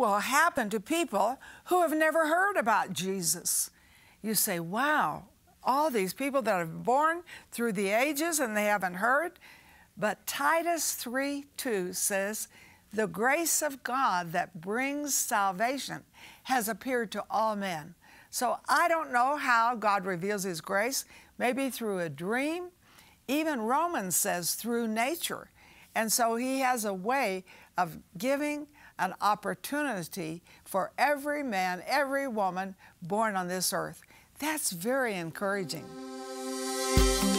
will happen to people who have never heard about Jesus. You say, wow, all these people that have been born through the ages and they haven't heard. But Titus 3:2 says, the grace of God that brings salvation has appeared to all men. So I don't know how God reveals His grace, maybe through a dream. Even Romans says through nature. And so He has a way of giving an opportunity for every man, every woman born on this earth. That's very encouraging.